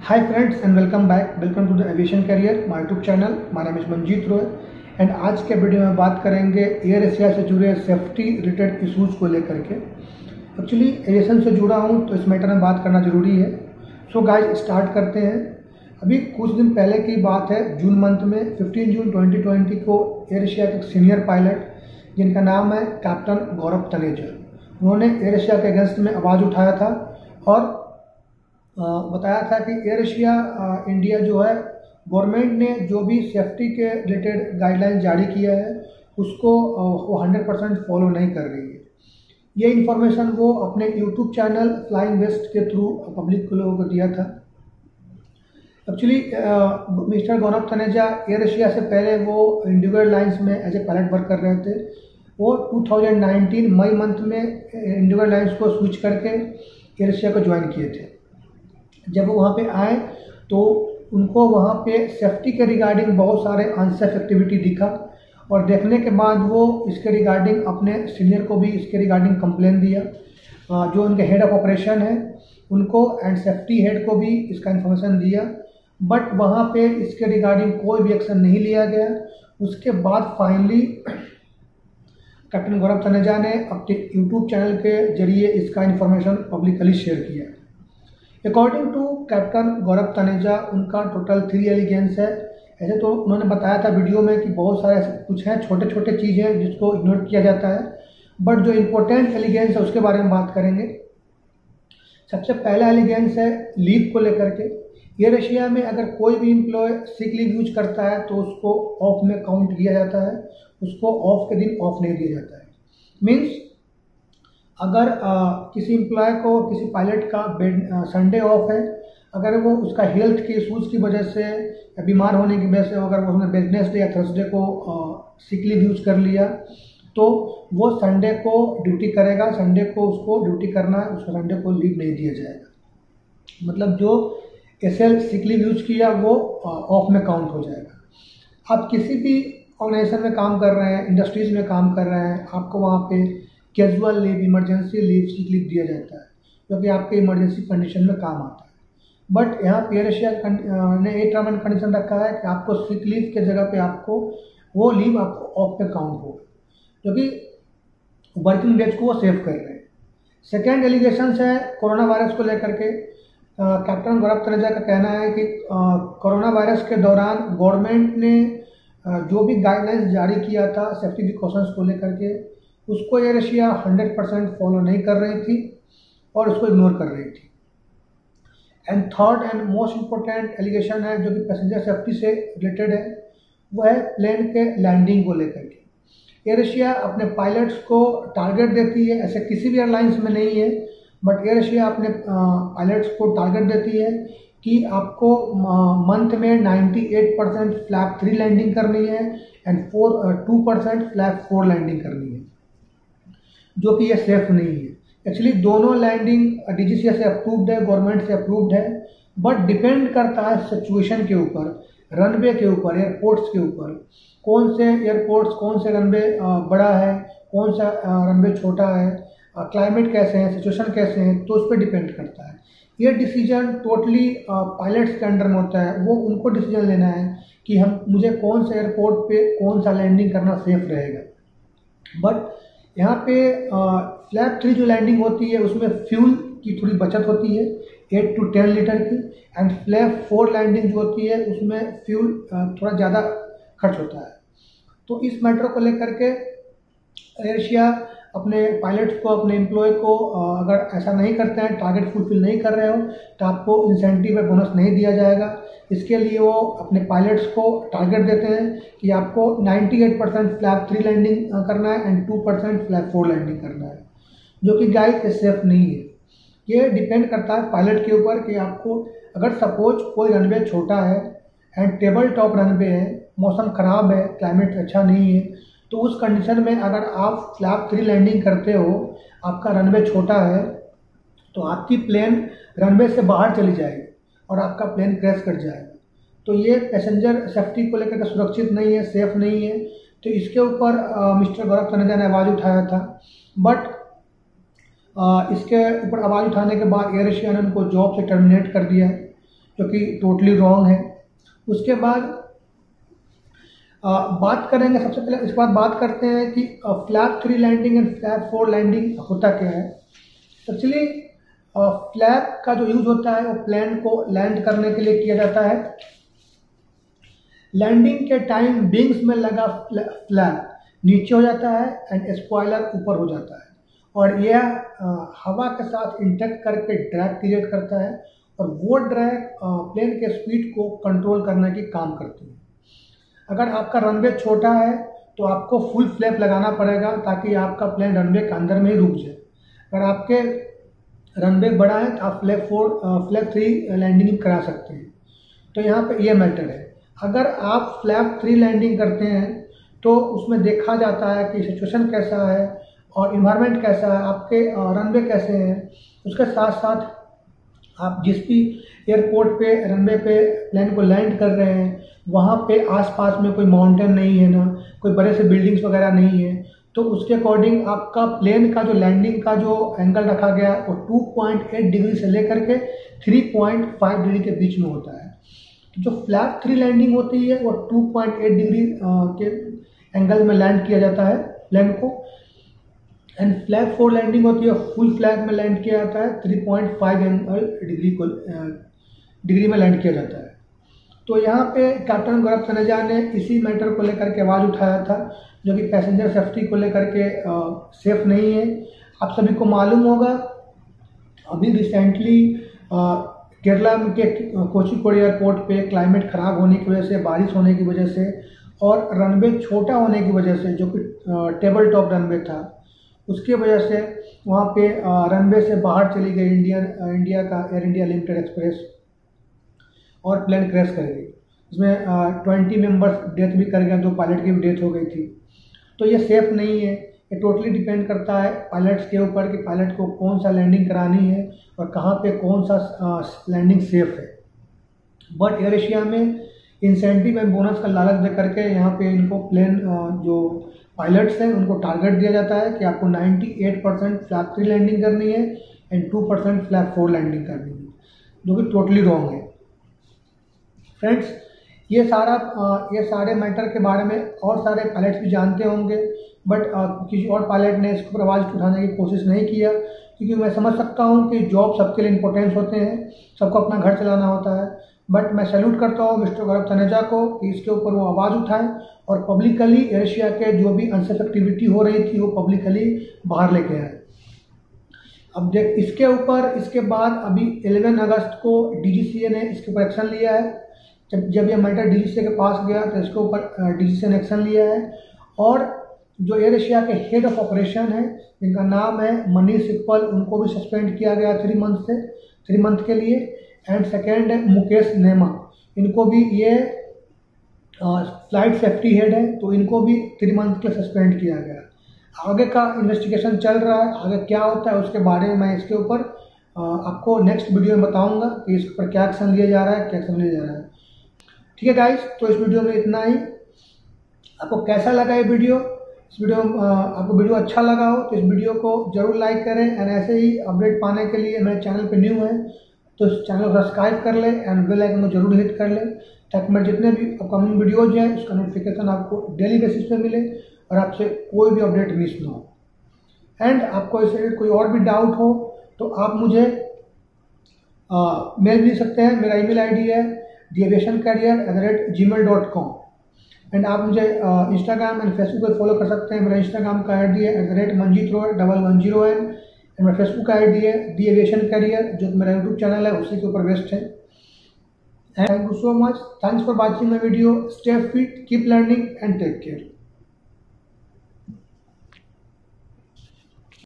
Hi friends and welcome back. Welcome to the Aviation Career, my YouTube channel. My name is Manjeet Roy and आज के video में बात करेंगे air Asia से जुड़े safety related issues को लेकर के। एक्चुअली एविएशन से जुड़ा हूँ तो इस मैटर में बात करना ज़रूरी है। सो गाइस स्टार्ट करते हैं। अभी कुछ दिन पहले की बात है, जून मंथ में 15 जून 2020 को एयर एशिया के सीनियर पायलट जिनका नाम है कैप्टन गौरव तनेजा, उन्होंने एयर एशिया के अगेंस्ट में आवाज़ उठाया था और बताया था कि एयर एशिया इंडिया जो है गवर्नमेंट ने जो भी सेफ्टी के रिलेटेड गाइडलाइन जारी किया है उसको वो 100% फॉलो नहीं कर रही है। ये इन्फॉर्मेशन वो अपने यूट्यूब चैनल फ्लाइंग वेस्ट के थ्रू पब्लिक को लोगों को दिया था। Actually Mister Gaurav Taneja Air Asia से पहले वो इंडिगो एयरलाइंस में एज ए पायलट वर्क कर रहे थे। वो 2019 मई मंथ में इंडिगो एयरलाइंस को स्विच करके एयर एशिया को ज्वाइन किए थे। जब वो वहाँ पे आए तो उनको वहाँ पे सेफ्टी के रिगार्डिंग बहुत सारे अनसेफ एक्टिविटी दिखा और देखने के बाद वो इसके रिगार्डिंग अपने सीनियर को भी इसके रिगार्डिंग कंप्लेन दिया। जो उनके हेड ऑफ ऑपरेशन है उनको एंड सेफ्टी हेड को भी इसका इन्फॉर्मेशन दिया, बट वहाँ पे इसके रिगार्डिंग कोई भी एक्शन नहीं लिया गया। उसके बाद फाइनली कैप्टन गौरव तनेजा ने अपने यूट्यूब चैनल के जरिए इसका इन्फॉर्मेशन पब्लिकली शेयर किया। According to captain Gaurav Taneja उनका टोटल 3 एलिगेंस है। ऐसे तो उन्होंने बताया था वीडियो में कि बहुत सारे ऐसे कुछ हैं छोटे छोटे चीज़ें जिसको इग्नोर किया जाता है, बट जो इम्पोर्टेंट एलिगेंस है उसके बारे में बात करेंगे। सबसे पहला एलिगेंस है लीव को लेकर के। एयर एशिया में अगर कोई भी एम्प्लॉय सिक लीव यूज करता है तो उसको ऑफ में काउंट किया जाता है, उसको ऑफ के दिन ऑफ नहीं दिया जाता है। मीन्स अगर किसी एम्प्लॉय को, किसी पायलट का संडे ऑफ है, अगर वो उसका हेल्थ के इशूज़ की वजह से या बीमार होने की वजह से अगर उसने वेडनेसडे या थर्सडे को सिक लीव यूज कर लिया तो वो संडे को ड्यूटी करेगा। संडे को उसको ड्यूटी करना है, उसको संडे को लीव नहीं दिया जाएगा। मतलब जो एसएल सिक लीव यूज किया वो ऑफ में काउंट हो जाएगा। आप किसी भी ऑर्गेनाइजेशन में काम कर रहे हैं, इंडस्ट्रीज़ में काम कर रहे हैं, आपको वहाँ पे casual leave, emergency leave, sick leave दिया जाता है क्योंकि आपके इमरजेंसी कंडीशन में काम आता है। बट यहाँ एयर एशिया ने एक टर्म एंड कंडीशन रखा है कि आपको सिक लीव के जगह पे आपको वो लीव आपको ऑफ पे काउंट होगा, क्योंकि वर्किंग डेज को वो सेव कर रहे हैं। सेकेंड एलिगेशन है कोरोना वायरस को लेकर के। कैप्टन गौरव तनेजा का कहना है कि कोरोना वायरस के दौरान गवर्नमेंट ने जो भी गाइडलाइंस जारी किया था सेफ्टी प्रिकॉशंस को लेकर के, उसको एयर एशिया 100% फॉलो नहीं कर रही थी और उसको इग्नोर कर रही थी। And third and most important allegation है जो कि पैसेंजर सेफ्टी से रिलेटेड है, वो है प्लेन के लैंडिंग को लेकर के। एयर एशिया अपने पायलट्स को टारगेट देती है, ऐसे किसी भी एयरलाइंस में नहीं है, बट एयर एशिया अपने पायलट्स को टारगेट देती है कि आपको मंथ में 98% फ्लैप 3 लैंडिंग करनी है एंड 2% फ्लैप 4 लैंडिंग करनी है, जो कि ये सेफ नहीं है। एक्चुअली दोनों लैंडिंग डीजीसीए से अप्रूव्ड है, गवर्नमेंट से अप्रूव्ड है, बट डिपेंड करता है सिचुएशन के ऊपर, रनवे के ऊपर, एयरपोर्ट्स के ऊपर। कौन से एयरपोर्ट्स, कौन से रनवे बड़ा है, कौन सा रनवे छोटा है, क्लाइमेट कैसे है, सिचुएशन कैसे है, तो उस पर डिपेंड करता है। ये डिसीजन टोटली पायलट्स के अंडर में होता है। वो उनको डिसीजन लेना है कि मुझे कौन से एयरपोर्ट पे कौन सा लैंडिंग करना सेफ रहेगा। बट यहाँ पे फ्लैप 3 जो लैंडिंग होती है उसमें फ्यूल की थोड़ी बचत होती है 8 to 10 लीटर की, एंड फ्लैप 4 लैंडिंग जो होती है उसमें फ्यूल थोड़ा ज़्यादा खर्च होता है। तो इस मैटर को लेकर के एयर एशिया अपने पायलट्स को, अपने एम्प्लॉय को अगर ऐसा नहीं करते हैं, टारगेट फुलफिल नहीं कर रहे हो तो आपको इंसेंटिव या बोनस नहीं दिया जाएगा। इसके लिए वो अपने पायलट्स को टारगेट देते हैं कि आपको 98% फ्लैप 3 लैंडिंग करना है एंड 2% फ्लैप 4 लैंडिंग करना है, जो कि गाइस सेफ नहीं है। ये डिपेंड करता है पायलट के ऊपर कि आपको, अगर सपोज कोई रनवे छोटा है एंड टेबल टॉप रनवे है, मौसम ख़राब है, क्लाइमेट अच्छा नहीं है, तो उस कंडीशन में अगर आप फ्लैप 3 लैंडिंग करते हो, आपका रनवे छोटा है, तो आपकी प्लेन रनवे से बाहर चली जाएगी और आपका प्लेन क्रैश कर जाएगा। तो ये पैसेंजर सेफ्टी को लेकर के सुरक्षित नहीं है, सेफ नहीं है। तो इसके ऊपर मिस्टर गौरव तनेजा ने आवाज़ उठाया था, बट इसके ऊपर आवाज़ उठाने के बाद एयर एशिया ने उनको जॉब से टर्मिनेट कर दिया है, जो कि टोटली रॉन्ग है। उसके बाद बात करेंगे, सबसे पहले इसके बाद बात करते हैं कि flap 3 landing and flap 4 landing होता क्या है। एक्चुअली फ्लैप का जो यूज होता है वो प्लेन को लैंड करने के लिए किया जाता है। लैंडिंग के टाइम विंग्स में लगा फ्लैप नीचे हो जाता है एंड स्पॉइलर ऊपर हो जाता है, और यह हवा के साथ इंटैक्ट करके ड्रैग क्रिएट करता है, और वो ड्रैग प्लेन के स्पीड को कंट्रोल करने की काम करती है। अगर आपका रनवे छोटा है तो आपको फुल फ्लैप लगाना पड़ेगा ताकि आपका प्लेन रनवे के अंदर में ही रुक जाए। अगर आपके रनवे बड़ा है तो आप फ्लैप 3 लैंडिंग करा सकते हैं। तो यहाँ पे ये मैटर है। अगर आप फ्लैप 3 लैंडिंग करते हैं तो उसमें देखा जाता है कि सिचुएशन कैसा है और इन्वायरमेंट कैसा है, आपके रनवे कैसे हैं। उसके साथ साथ आप जिस भी एयरपोर्ट पे रनवे पे प्लेन को लैंड कर रहे हैं वहाँ पे आसपास में कोई माउंटेन नहीं है, ना कोई बड़े से बिल्डिंग्स वगैरह नहीं है, तो उसके अकॉर्डिंग आपका प्लेन का जो लैंडिंग का जो एंगल रखा गया वो 2.8 डिग्री से लेकर के 3.5 डिग्री के बीच में होता है। तो जो फ्लैप 3 लैंडिंग होती है वो 2.8 डिग्री के एंगल में लैंड किया जाता है प्लेन को, एंड फ्लैप 4 लैंडिंग होती है फुल फ्लैप में लैंड किया जाता है, 3.5 डिग्री में लैंड किया जाता है। तो यहाँ पे कैप्टन गौरव तनेजा ने इसी मैटर को लेकर के आवाज़ उठाया था, जो कि पैसेंजर सेफ्टी को लेकर के सेफ नहीं है। आप सभी को मालूम होगा अभी रिसेंटली केरला के कोझिकोड एयरपोर्ट पे क्लाइमेट ख़राब होने की वजह से, बारिश होने की वजह से और रनवे छोटा होने की वजह से, जो कि टेबल टॉप रनवे था, उसकी वजह से वहाँ पे रनवे से बाहर चली गई इंडिया का एयर इंडिया लिमिटेड एक्सप्रेस और प्लेन क्रैश कर गई। इसमें 20 मेंबर्स डेथ भी कर गए, 2 पायलट की भी डेथ हो गई थी। तो ये सेफ़ नहीं है। ये टोटली डिपेंड करता है पायलट्स के ऊपर कि पायलट को कौन सा लैंडिंग करानी है और कहाँ पे कौन सा लैंडिंग सेफ़ है। बट एयर एशिया में इंसेंटिव एंड बोनस का लालच दे करके यहाँ पे इनको प्लेन जो पायलट्स हैं उनको टारगेट दिया जाता है कि आपको 98% फ्लैप 3 लैंडिंग करनी है एंड 2% फ्लैप 4 लैंडिंग करनी है, जो कि टोटली रॉन्ग है। फ्रेंड्स, ये सारे मैटर के बारे में और सारे पायलट्स भी जानते होंगे, बट किसी और पायलट ने इसके ऊपर आवाज़ उठाने की कोशिश नहीं किया, क्योंकि मैं समझ सकता हूँ कि जॉब सबके लिए इंपॉर्टेंस होते हैं, सबको अपना घर चलाना होता है। बट मैं सैल्यूट करता हूँ मिस्टर गौरव तनेजा को कि इसके ऊपर वो आवाज़ उठाएं और पब्लिकली एयर एशिया के जो भी अनसेफ एक्टिविटी हो रही थी वो पब्लिकली बाहर लेके आए। अब देख इसके बाद अभी 11 अगस्त को DGCA ने इसके ऊपर एक्शन लिया है। जब यह मैटर DGCA के पास गया तो इसके ऊपर DGCA ने एक्शन लिया है, और जो एयर एशिया के हेड ऑफ ऑपरेशन है जिनका नाम है मनीष सिप्पल, उनको भी सस्पेंड किया गया 3 मंथ के लिए। एंड सेकेंड है मुकेश नेमा, इनको भी ये फ्लाइट सेफ्टी हेड है, तो इनको भी 3 मंथ के लिए सस्पेंड किया गया। आगे का इन्वेस्टिगेशन चल रहा है, आगे क्या होता है उसके बारे में मैं इसके ऊपर आपको नेक्स्ट वीडियो में बताऊंगा कि इसके ऊपर क्या एक्शन लिया जा रहा है, क्या एक्शन लिया जा रहा है। ठीक है गाइस, तो इस वीडियो में इतना ही। आपको कैसा लगा ये वीडियो? आपको वीडियो अच्छा लगा हो तो इस वीडियो को जरूर लाइक करें, एंड ऐसे ही अपडेट पाने के लिए मेरे चैनल पे न्यू है तो इस चैनल को सब्सक्राइब कर लें एंड बेल आइकन को जरूर हिट कर लें, ताकि मेरे जितने भी अपकमिंग वीडियोज हैं उसका नोटिफिकेशन आपको डेली बेसिस पे मिले और आपसे कोई भी अपडेट मिस ना हो। एंड आपको इससे कोई और भी डाउट हो तो आप मुझे मेल भी सकते हैं। मेरा email ID है theaviationcarrier@gmail.com, एंड आप मुझे इंस्टाग्राम एंड फेसबुक पर फॉलो कर सकते हैं। मेरा इंस्टाग्राम का ID है @manjeetroy1110n, एंड मेरा फेसबुक का ID है दी एविएशन कैरियर, जो मेरा यूट्यूब चैनल है उसी के ऊपर बेस्ड है। Thank you so much, thanks for watching my video. Stay fit, keep learning and take care.